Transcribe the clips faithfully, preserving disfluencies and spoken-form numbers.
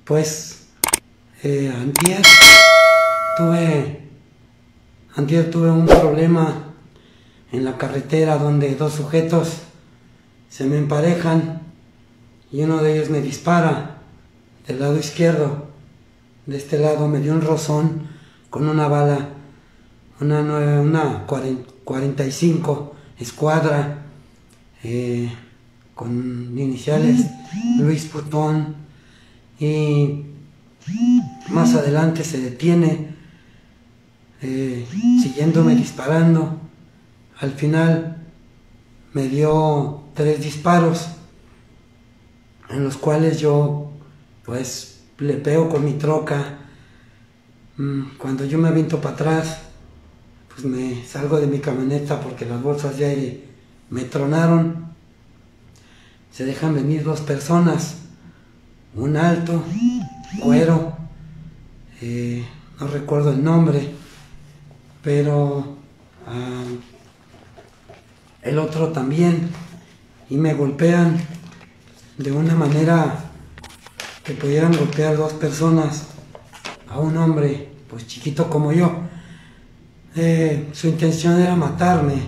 Pues, eh, antier tuve, antier tuve un problema en la carretera donde dos sujetos se me emparejan y uno de ellos me dispara del lado izquierdo. De este lado me dio un rozón con una bala, una, una cuarenta y cinco Escuadra, eh, con iniciales Luis Putón, y más adelante se detiene, eh, siguiéndome disparando. Al final me dio tres disparos, en los cuales yo pues le pego con mi troca. Cuando yo me aviento para atrás, pues me salgo de mi camioneta porque las bolsas de aire me tronaron. Se dejan venir dos personas, un alto, güero, eh, no recuerdo el nombre, pero uh, el otro también, y me golpean de una manera que pudieran golpear dos personas a un hombre pues chiquito como yo. Eh, su intención era matarme.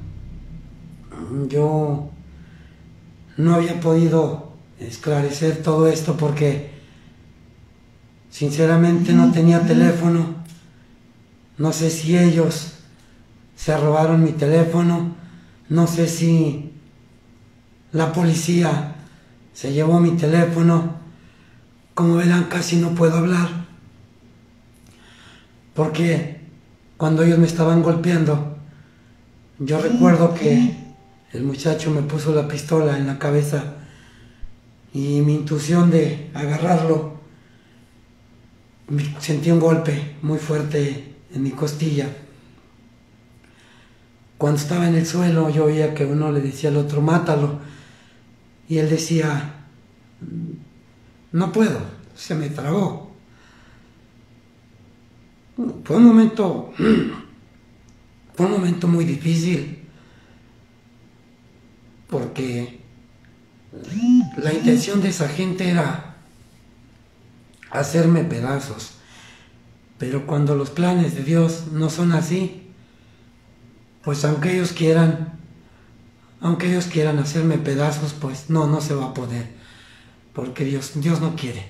Yo no había podido esclarecer todo esto porque sinceramente no tenía teléfono. No sé si ellos se robaron mi teléfono, no sé si la policía se llevó mi teléfono. Como verán, casi no puedo hablar porque cuando ellos me estaban golpeando, yo recuerdo que el muchacho me puso la pistola en la cabeza y mi intuición de agarrarlo, sentí un golpe muy fuerte en mi costilla. Cuando estaba en el suelo, yo oía que uno le decía al otro, mátalo, y él decía, no puedo, se me trabó. Fue un momento, fue un momento muy difícil, porque la intención de esa gente era hacerme pedazos, pero cuando los planes de Dios no son así, pues aunque ellos quieran, aunque ellos quieran hacerme pedazos, pues no, no se va a poder, porque Dios, Dios no quiere.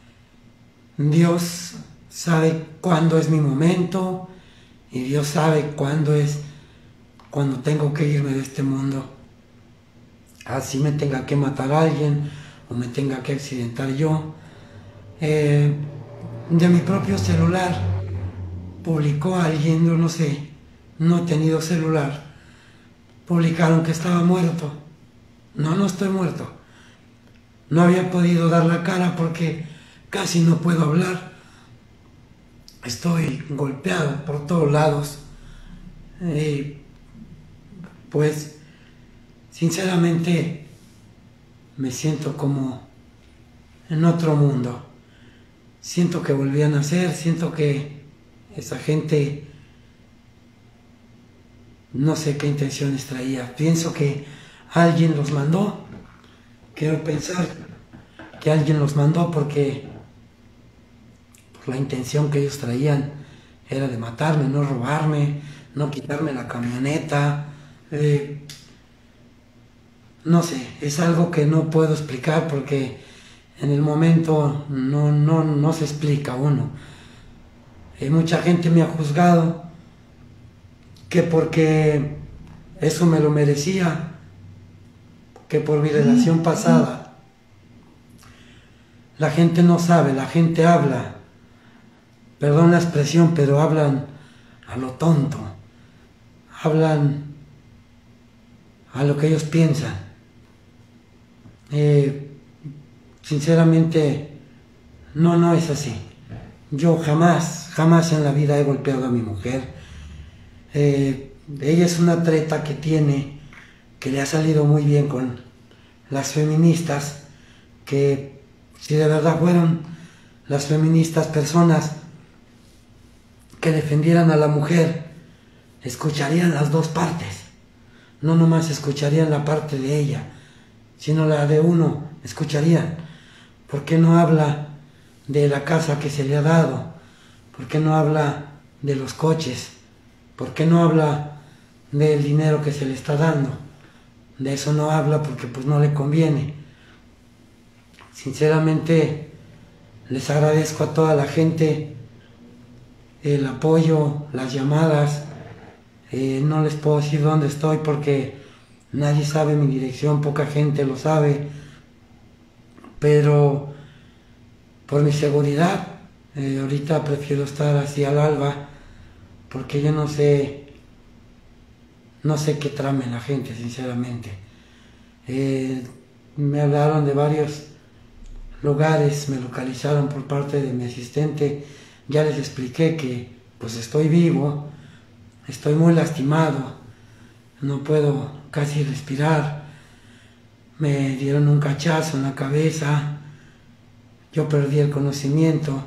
Dios sabe cuándo es mi momento y Dios sabe cuándo es cuando tengo que irme de este mundo. Así me tenga que matar a alguien o me tenga que accidentar yo. Eh, de mi propio celular publicó alguien, yo no sé, no he tenido celular, publicaron que estaba muerto. No, no estoy muerto. No había podido dar la cara porque casi no puedo hablar. Estoy golpeado por todos lados. Eh, pues, sinceramente, me siento como en otro mundo. Siento que volví a nacer, siento que esa gente, no sé qué intenciones traía. Pienso que alguien los mandó. Quiero pensar que alguien los mandó porque la intención que ellos traían era de matarme, no robarme, no quitarme la camioneta. Eh, no sé, es algo que no puedo explicar porque en el momento no, no, no se explica uno. Eh, mucha gente me ha juzgado que porque eso me lo merecía, que por mi relación pasada. La gente no sabe, la gente habla, perdón la expresión, pero hablan a lo tonto, hablan a lo que ellos piensan. Eh, sinceramente, no, no es así. Yo jamás, jamás en la vida he golpeado a mi mujer. Eh, ella es una treta que tiene, que le ha salido muy bien con las feministas, que si de verdad fueron las feministas personas que defendieran a la mujer, escucharían las dos partes, no nomás escucharían la parte de ella, sino la de uno, escucharían. ¿Por qué no habla de la casa que se le ha dado? ¿Por qué no habla de los coches? ¿Por qué no habla del dinero que se le está dando? De eso no habla porque pues no le conviene. Sinceramente les agradezco a toda la gente el apoyo, las llamadas. Eh, no les puedo decir dónde estoy porque nadie sabe mi dirección, poca gente lo sabe, pero por mi seguridad eh, ahorita prefiero estar así al alba porque yo no sé no sé qué trame la gente, sinceramente. Eh, me hablaron de varios lugares, me localizaron por parte de mi asistente, ya les expliqué que pues estoy vivo, estoy muy lastimado, no puedo casi respirar, me dieron un cachazo en la cabeza, yo perdí el conocimiento.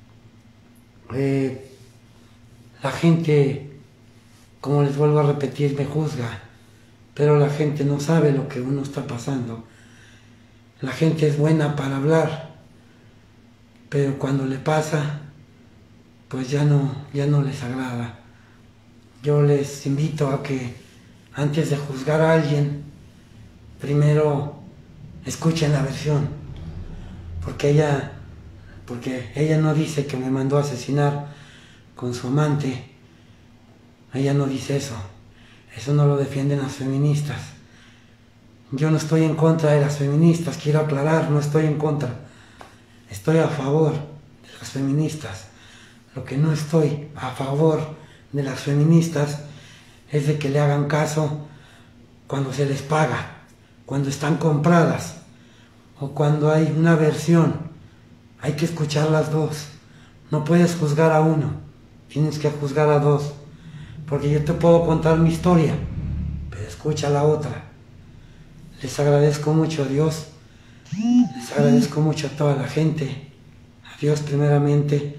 Eh, la gente, como les vuelvo a repetir, me juzga, pero la gente no sabe lo que uno está pasando. La gente es buena para hablar, pero cuando le pasa, pues ya no, ya no les agrada. Yo les invito a que antes de juzgar a alguien, primero escuchen la versión, porque ella, porque ella no dice que me mandó a asesinar con su amante. Ella no dice eso. Eso no lo defienden las feministas. Yo no estoy en contra de las feministas, quiero aclarar, no estoy en contra. Estoy a favor de las feministas. Lo que no estoy a favor de las feministas es de que le hagan caso cuando se les paga, cuando están compradas o cuando hay una versión. Hay que escuchar las dos. No puedes juzgar a uno, tienes que juzgar a dos. Porque yo te puedo contar mi historia, pero escucha la otra. Les agradezco mucho a Dios, les agradezco mucho a toda la gente, a Dios primeramente,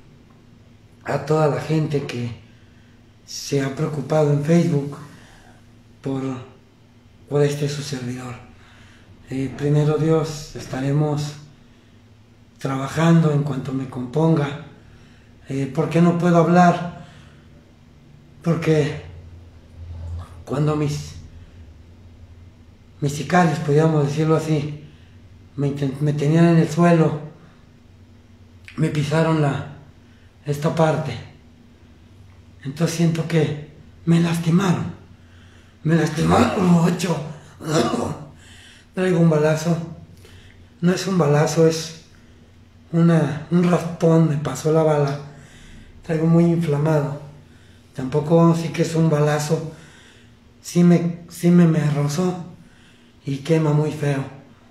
a toda la gente que se ha preocupado en Facebook por, por este su servidor. Eh, primero Dios, estaremos trabajando en cuanto me componga. Eh, ¿Por qué no puedo hablar? Porque cuando mis, mis sicarios, podríamos decirlo así, me, me tenían en el suelo, me pisaron la, esta parte, entonces siento que me lastimaron, me lastimaron mucho. Traigo un balazo, no es un balazo, es una, un raspón, me pasó la bala, traigo muy inflamado. Tampoco sí que es un balazo, sí me, sí me, me rozó y quema muy feo.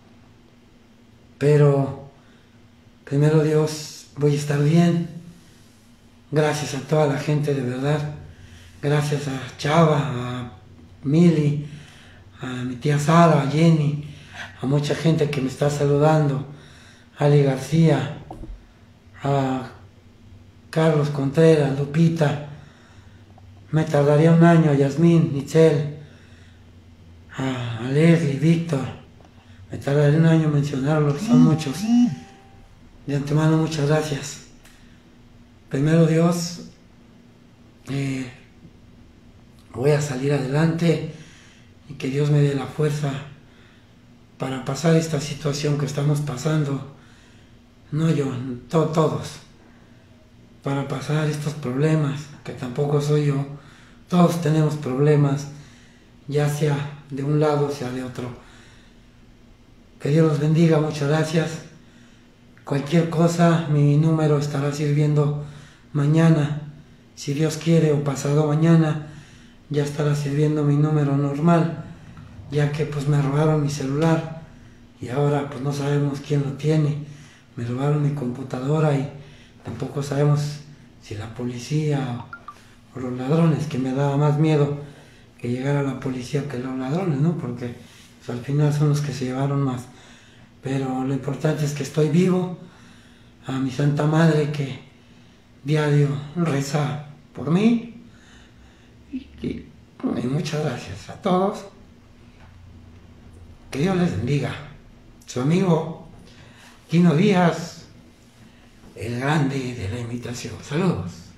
Pero, primero Dios, voy a estar bien. Gracias a toda la gente, de verdad. Gracias a Chava, a Mili, a mi tía Sara, a Jenny, a mucha gente que me está saludando, a Ali García, a Carlos Contreras, Lupita. Me tardaría un año, a Yasmín, Itzel, a, a Leslie, Víctor. Me tardaría un año mencionarlos, son muchos. De antemano, muchas gracias. Primero Dios, eh, voy a salir adelante y que Dios me dé la fuerza para pasar esta situación que estamos pasando. No yo, to todos. Para pasar estos problemas, que tampoco soy yo. Todos tenemos problemas, ya sea de un lado, sea de otro. Que Dios los bendiga, muchas gracias. Cualquier cosa, mi número estará sirviendo mañana, si Dios quiere, o pasado mañana, ya estará sirviendo mi número normal, ya que pues me robaron mi celular y ahora pues no sabemos quién lo tiene. Me robaron mi computadora y tampoco sabemos si la policía o los ladrones, que me daba más miedo que llegara la policía que los ladrones, ¿no? Porque pues, al final son los que se llevaron más. Pero lo importante es que estoy vivo, a mi Santa Madre que diario reza por mí, y, y, y muchas gracias a todos. Que Dios les bendiga. Su amigo Quino Díaz, el grande de la imitación. Saludos.